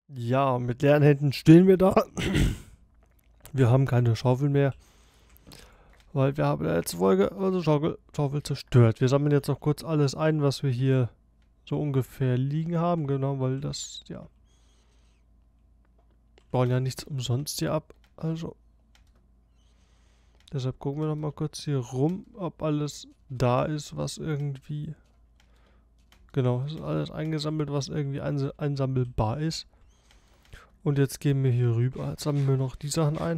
Ja, mit leeren Händen stehen wir da. Wir haben keine Schaufel mehr, weil wir haben in der letzten Folge unsere Schaufel zerstört. Wir sammeln jetzt noch kurz alles ein, was wir hier so ungefähr liegen haben. Genau, weil das, ja, bauen ja nichts umsonst hier ab. Also, deshalb gucken wir noch mal kurz hier rum, ob alles da ist, was irgendwie... Genau, es ist alles eingesammelt, was irgendwie einsammelbar ist. Und jetzt gehen wir hier rüber. Jetzt sammeln wir noch die Sachen ein.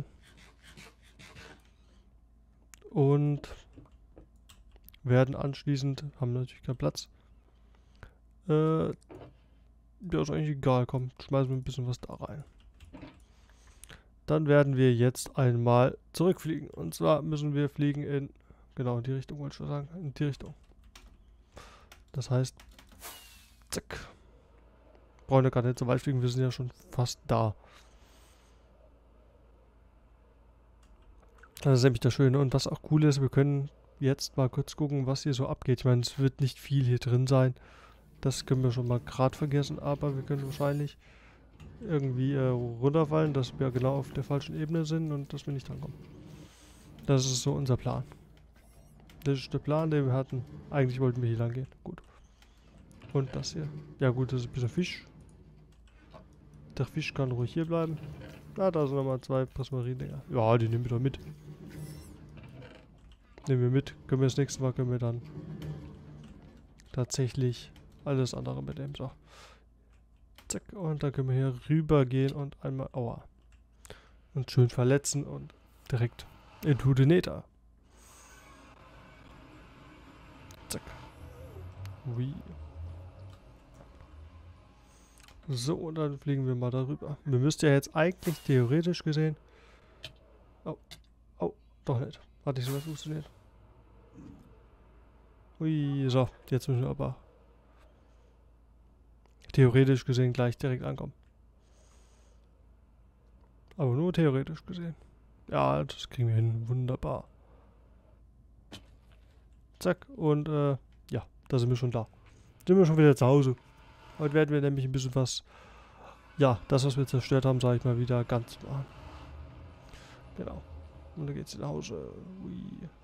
Und werden anschließend, haben natürlich keinen Platz. Ja, ist eigentlich egal. Komm, schmeißen wir ein bisschen was da rein. Dann werden wir jetzt einmal zurückfliegen. Und zwar müssen wir fliegen in, genau in die Richtung, wollte ich schon sagen. In die Richtung. Das heißt, zack. Brauchen wir gar nicht so weit fliegen, wir sind ja schon fast da. Das ist nämlich das Schöne. Und was auch cool ist, wir können jetzt mal kurz gucken, was hier so abgeht. Ich meine, es wird nicht viel hier drin sein. Das können wir schon mal gerade vergessen, aber wir können wahrscheinlich irgendwie runterfallen, dass wir genau auf der falschen Ebene sind und dass wir nicht drankommen. Das ist so unser Plan. Das ist der Plan, den wir hatten. Eigentlich wollten wir hier lang gehen. Gut. Und das hier. Ja gut, das ist ein bisschen Fisch. Der Fisch kann ruhig hier bleiben. Ah, da sind nochmal 2 Prismarin-Dinger. Ja, die nehmen wir doch mit. Nehmen wir mit. Können wir das nächste Mal, können wir dann tatsächlich alles andere mitnehmen. So. Zack. Und dann können wir hier rüber gehen und einmal, aua. Und schön verletzen und direkt into the Nether. Zack. Ui. So, und dann fliegen wir mal darüber. Wir müssten ja jetzt eigentlich theoretisch gesehen... Oh. Oh, doch nicht. Hat nicht so was funktioniert. Ui, so. Jetzt müssen wir aber theoretisch gesehen gleich direkt ankommen. Aber nur theoretisch gesehen. Ja, das kriegen wir hin. Wunderbar. Zack. Und, ja, da sind wir schon da. Sind wir schon wieder zu Hause. Heute werden wir nämlich ein bisschen was... Ja, das, was wir zerstört haben, sage ich mal, wieder ganz machen. Genau. Und dann geht's nach Hause. Ui.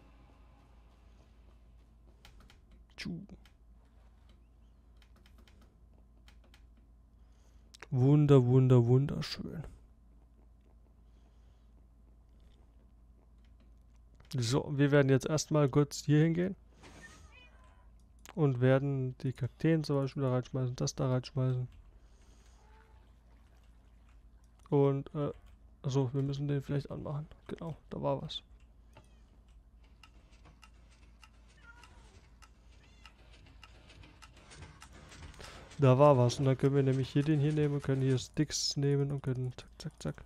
Tschu. Wunderschön. So, wir werden jetzt erstmal kurz hier hingehen. Und werden die Kakteen zum Beispiel da reinschmeißen, das da reinschmeißen. Und, also wir müssen den vielleicht anmachen. Genau, da war was. Da war was. Und dann können wir nämlich hier den hier nehmen und können hier Sticks nehmen und können zack, zack, zack.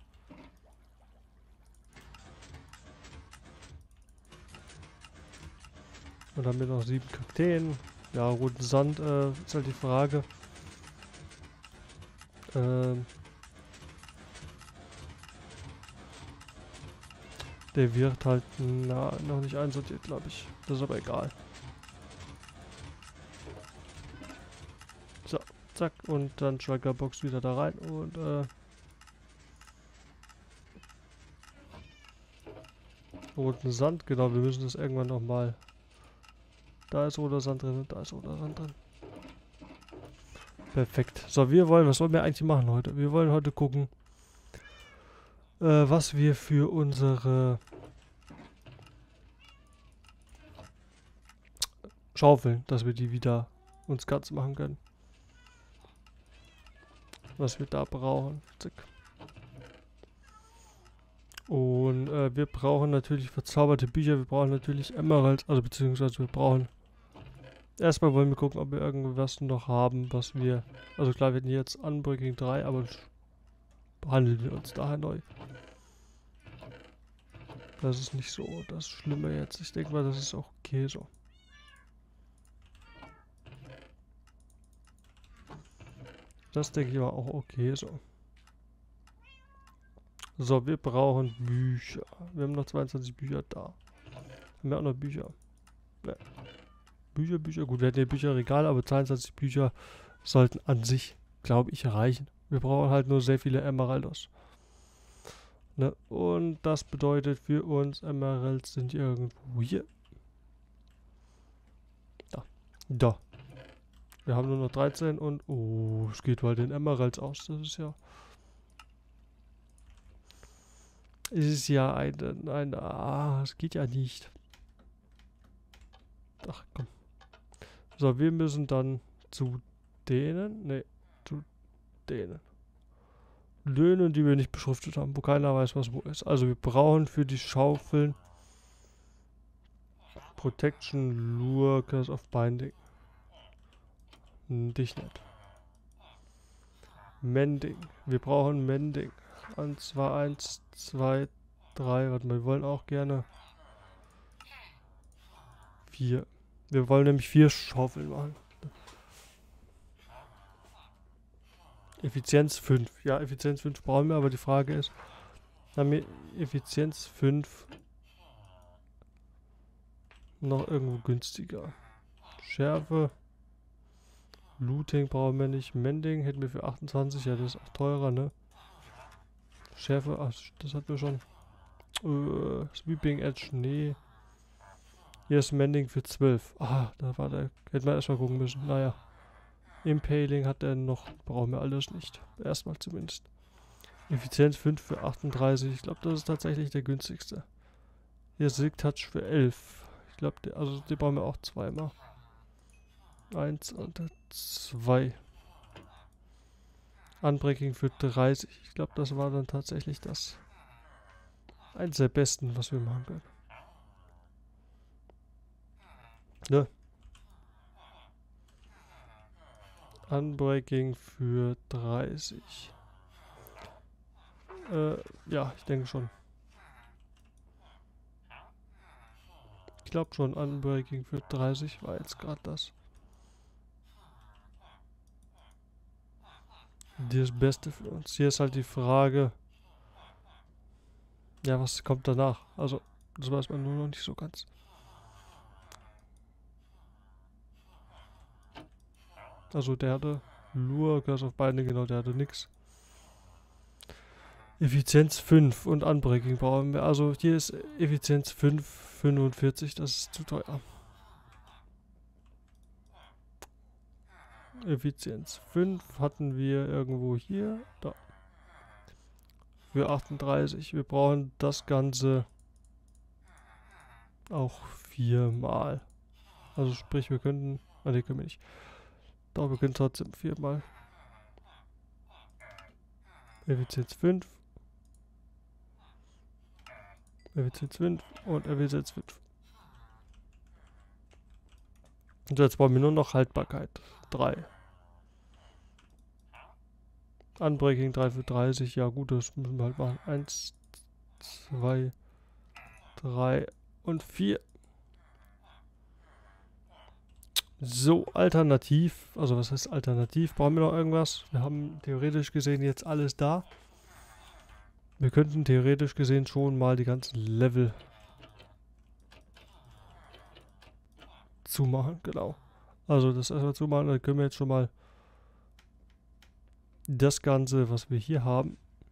Und dann haben wir noch 7 Kakteen. Ja, roten Sand ist halt die Frage. Der wird halt noch nicht einsortiert, glaube ich. Das ist aber egal. So, zack. Und dann Triggerbox wieder da rein. Und roten Sand, genau. Wir müssen das irgendwann nochmal... Da ist roter Sand drin und da ist roter Sand drin. Perfekt. So, was wollen wir eigentlich machen heute? Wir wollen heute gucken, was wir für unsere Schaufeln, dass wir die wieder uns ganz machen können. Was wir da brauchen. Zack. Und wir brauchen natürlich verzauberte Bücher. Wir brauchen natürlich Emeralds, also beziehungsweise wir brauchen... Erstmal wollen wir gucken, ob wir irgendwas noch haben, was wir... Also klar, wir hatten jetzt Unbreaking 3, aber behandeln wir uns daher neu. Das ist nicht so das Schlimme jetzt. Ich denke mal, das ist auch okay so. Das denke ich aber auch okay so. So, wir brauchen Bücher. Wir haben noch 22 Bücher da. Haben wir auch noch Bücher? Ne. Bücher. Gut, wir hatten ja Bücherregal, aber 22 Bücher sollten an sich, glaube ich, reichen. Wir brauchen halt nur sehr viele Emeraldos. Ne? Und das bedeutet für uns, Emeralds sind irgendwo hier. Da. Wir haben nur noch 13 und... Oh, es geht bei den Emeralds aus. Das ist ja... Es ist ja es geht ja nicht. Ach, komm. So, wir müssen dann zu denen... Ne, zu denen. Löhnen, die wir nicht beschriftet haben, wo keiner weiß, was wo ist. Also wir brauchen für die Schaufeln Protection, Lure, Curse of Binding. Dich nicht. Mending. Wir brauchen Mending. Und zwar 1, 2, 3. Warte mal, wir wollen auch gerne 4. Wir wollen nämlich 4 Schaufeln machen. Effizienz 5. Ja, Effizienz 5 brauchen wir, aber die Frage ist, haben wir Effizienz 5 noch irgendwo günstiger? Schärfe. Looting brauchen wir nicht. Mending hätten wir für 28. Ja, das ist auch teurer, ne? Schärfe, ach, das hatten wir schon. Sweeping Edge, nee. Hier ist Mending für 12. Ah, da war der. Hätten wir erstmal gucken müssen. Naja. Impaling hat er noch. Brauchen wir alles nicht. Erstmal zumindest. Effizienz 5 für 38. Ich glaube, das ist tatsächlich der günstigste. Hier ist Silk Touch für 11. Ich glaube, also die brauchen wir auch zweimal. 1 und 2. Unbreaking für 30. Ich glaube, das war dann tatsächlich das. Eins der besten, was wir machen können. Ne? Unbreaking für 30. Ja, ich denke schon. Ich glaube schon, Unbreaking für 30 war jetzt gerade das. Das Beste für uns. Hier ist halt die Frage, ja, was kommt danach? Also, das weiß man nur noch nicht so ganz. Also, der hatte Lure, Curse of Binding, genau, der hatte nix. Effizienz 5 und Unbreaking brauchen wir. Also, hier ist Effizienz 5, 45, das ist zu teuer. Effizienz 5 hatten wir irgendwo hier. Da. Für 38. Wir brauchen das Ganze auch 4-mal. Also sprich, wir könnten... Ah, ne, können wir nicht. Doch, wir können trotzdem 4-mal. Effizienz 5. Effizienz 5 und Effizienz 5. Und jetzt brauchen wir nur noch Haltbarkeit. 3. Unbreaking 3 für 30. Ja gut, das müssen wir halt machen. 1, 2, 3 und 4. So, alternativ. Also was heißt alternativ? Brauchen wir noch irgendwas? Wir haben theoretisch gesehen jetzt alles da. Wir könnten theoretisch gesehen schon mal die ganzen Level zumachen, genau. Also das erstmal zumachen, dann können wir jetzt schon mal das Ganze, was wir hier haben,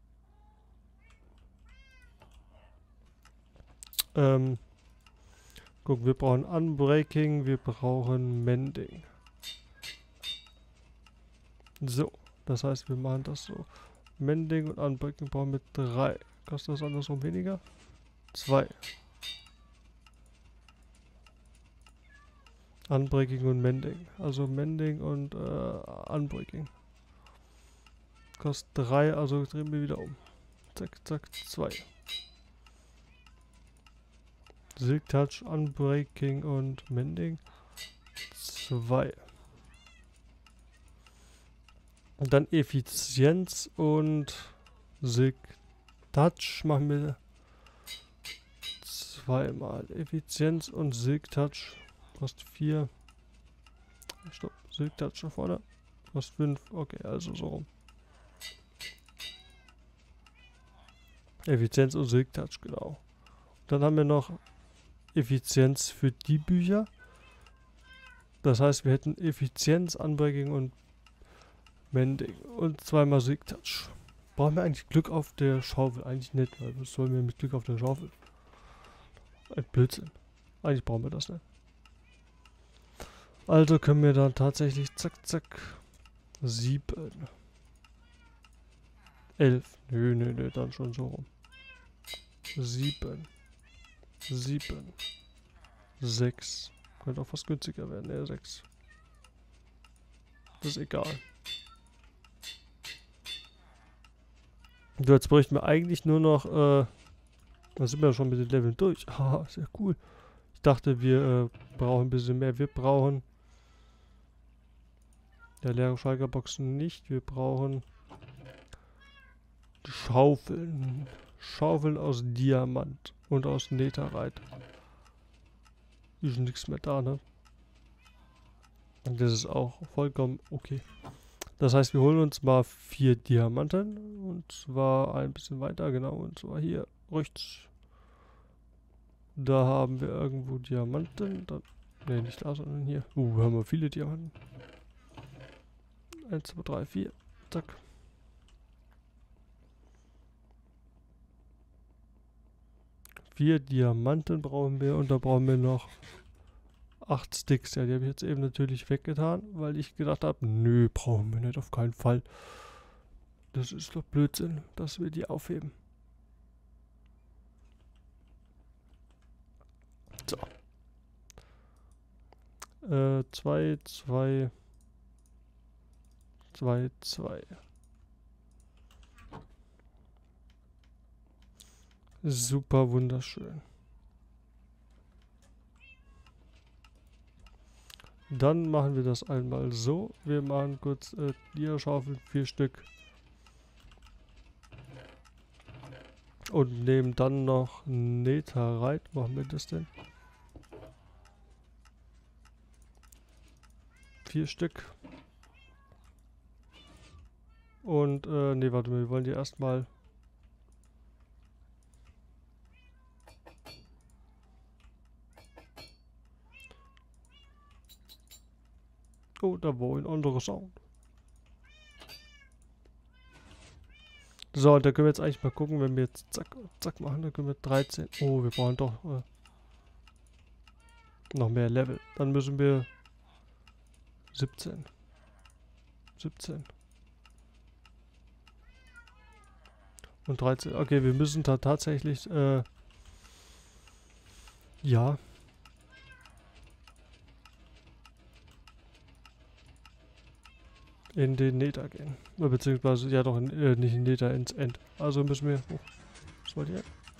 guck, wir brauchen Unbreaking, wir brauchen Mending. So, das heißt, wir machen das so. Mending und Unbreaking brauchen wir 3. Kostet das andersrum weniger? 2. Unbreaking und Mending. Also Mending und Unbreaking. Kostet 3, also drehen wir wieder um. Zack, zack, 2. Silk Touch, Unbreaking und Mending. 2. Und dann Effizienz und Silk Touch machen wir 2-mal. Effizienz und Silk Touch kostet 4. Stopp, Silk Touch nach vorne. Kostet 5. Okay, also so rum. Effizienz und Silk Touch, genau. Dann haben wir noch Effizienz für die Bücher. Das heißt, wir hätten Effizienz, Unbreaking und Mending und zweimal Sigtouch. Brauchen wir eigentlich Glück auf der Schaufel? Eigentlich nicht, weil was sollen wir mit Glück auf der Schaufel? Ein Blödsinn. Eigentlich brauchen wir das nicht. Also können wir dann tatsächlich zack, zack. 7. 11. Nö, dann schon so rum. 7. 7. 6. Könnte auch fast günstiger werden. Ja, 6. Das ist egal. So, jetzt bräuchten wir eigentlich nur noch, da sind wir ja schon mit den Leveln durch. Haha, sehr cool. Ich dachte, wir brauchen ein bisschen mehr. Wir brauchen leere Schalkerboxen nicht. Wir brauchen Schaufeln. Schaufeln aus Diamant und aus Netherite. Ist nichts mehr da, ne? Und das ist auch vollkommen okay. Das heißt, wir holen uns mal 4 Diamanten. Und zwar ein bisschen weiter, genau. Und zwar hier rechts. Da haben wir irgendwo Diamanten. Ne, nicht da, sondern hier. Haben wir viele Diamanten. 1, 2, 3, 4. Zack. Vier Diamanten brauchen wir und da brauchen wir noch 8 Sticks. Ja, die habe ich jetzt eben natürlich weggetan, weil ich gedacht habe, nö, brauchen wir nicht, auf keinen Fall. Das ist doch Blödsinn, dass wir die aufheben. So. 2, 2, 2, 2. Super wunderschön. Dann machen wir das einmal so. Wir machen kurz Dia-Schaufeln, 4 Stück. Und nehmen dann noch Netherite. Machen wir das denn? 4 Stück. Und, ne, warte mal, wir wollen die erstmal. Oh, da war ein anderer Sound. So, und da können wir jetzt eigentlich mal gucken, wenn wir jetzt zack, zack machen, dann können wir 13. Oh, wir brauchen doch noch mehr Level. Dann müssen wir 17. 17. Und 13. Okay, wir müssen da tatsächlich, ja. In den Nether gehen. Beziehungsweise, ja doch, nicht in Nether, ins End. Also müssen wir... Oh, was wollt ihr?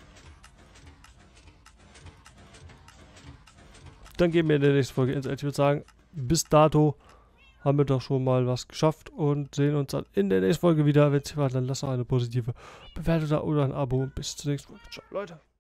Dann gehen wir in der nächsten Folge ins End. Ich würde sagen, bis dato haben wir doch schon mal was geschafft und sehen uns dann in der nächsten Folge wieder. Wenn es hier war, dann lasst doch eine positive Bewertung da oder ein Abo. Bis zur nächsten Folge. Ciao, Leute.